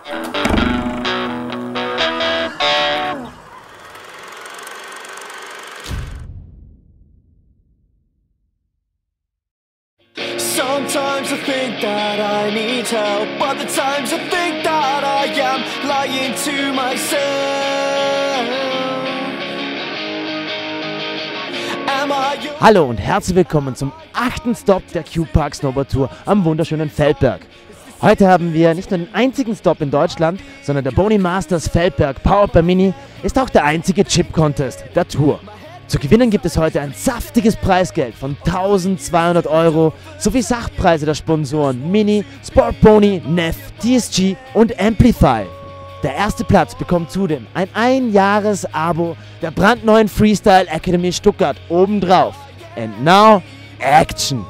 Sometimes I think that I need help, but the times I think that I am lying to myself. Hallo und herzlich willkommen zum 8. Stop der Q-Park Snowboard Tour am wunderschönen Feldberg. Heute haben wir nicht nur den einzigen Stop in Deutschland, sondern der Boni Masters Feldberg Powered by Mini ist auch der einzige Chip-Contest der Tour. Zu gewinnen gibt es heute ein saftiges Preisgeld von 1200 € sowie Sachpreise der Sponsoren Mini, Sport Pony, Neff, TSG und Amplify. Der erste Platz bekommt zudem ein Einjahres-Abo der brandneuen Freestyle Academy Stuttgart obendrauf. And now, Action!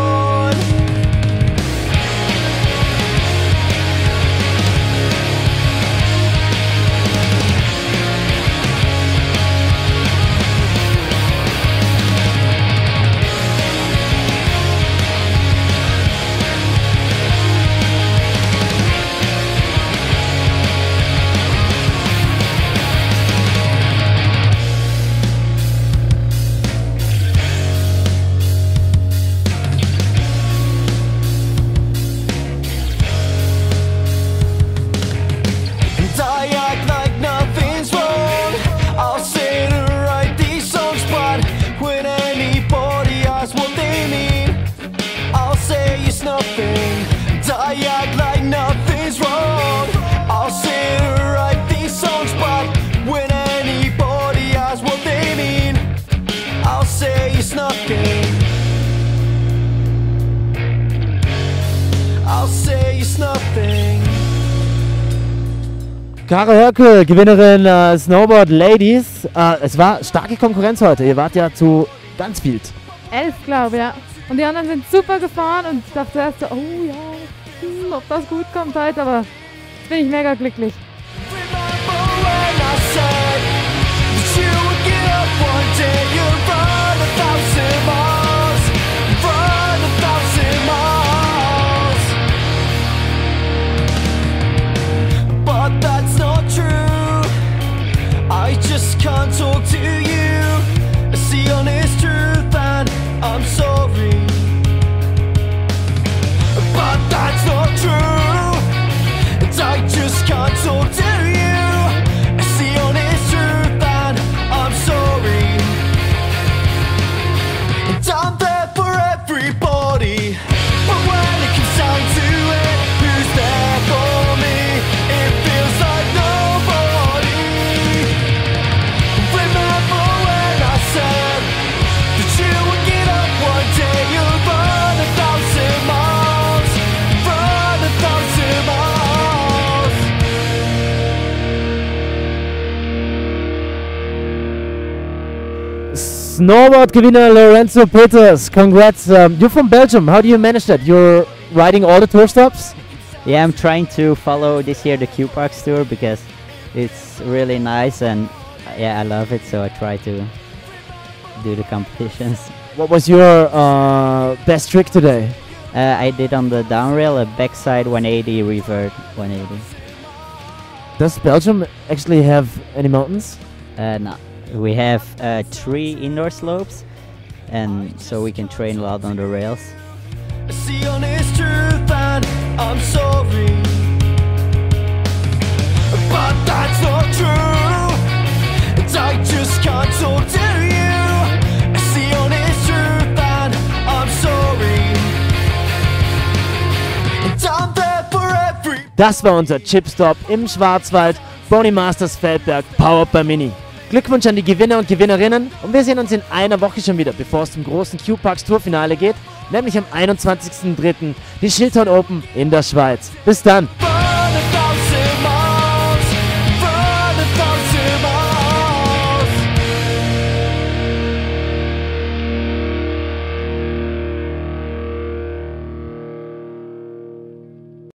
Caro Hörkel, Gewinnerin Snowboard Ladies. Es war starke Konkurrenz heute. Ihr wart ja zu ganz viel. 11, glaube ich, ja. Und die anderen sind super gefahren und ich dachte erst so, oh ja, ob das gut kommt heute, aber jetzt bin ich mega glücklich. Can't talk to you. It's the honest truth and I'm sorry, but that's not true. I just can't talk to you. It's the honest truth and I'm sorry. And I'm there for everybody, but when it comes down to it, who's there for me? It feels like nobody. Snowboard-Gewinner Lorenzo Peters, congrats. You're from Belgium. How do you manage that? You're riding all the tour stops? Yeah, I'm trying to follow this year the Q-Parks tour because it's really nice and yeah, I love it, so I try to do the competitions. What was your best trick today? I did on the down rail a backside 180, revert 180. Does Belgium actually have any mountains? No. We have 3 indoor slopes, and so we can train a lot on the rails. It's the honest truth and I'm sorry, but that's not true. I just can't talk to you. It's the honest truth and I'm sorry. And I'm there for every. Das war unser Chipstop im Schwarzwald, Boni Masters Feldberg, Powered by Mini. Glückwunsch an die Gewinner und Gewinnerinnen und wir sehen uns in einer Woche schon wieder, bevor es zum großen Q-Parks Tourfinale geht, nämlich am 21.03. die Schildhorn Open in der Schweiz. Bis dann!